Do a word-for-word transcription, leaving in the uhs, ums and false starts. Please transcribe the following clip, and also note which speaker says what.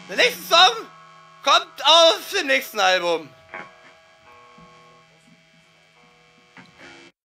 Speaker 1: Der nächste Song kommt auf dem nächsten Album.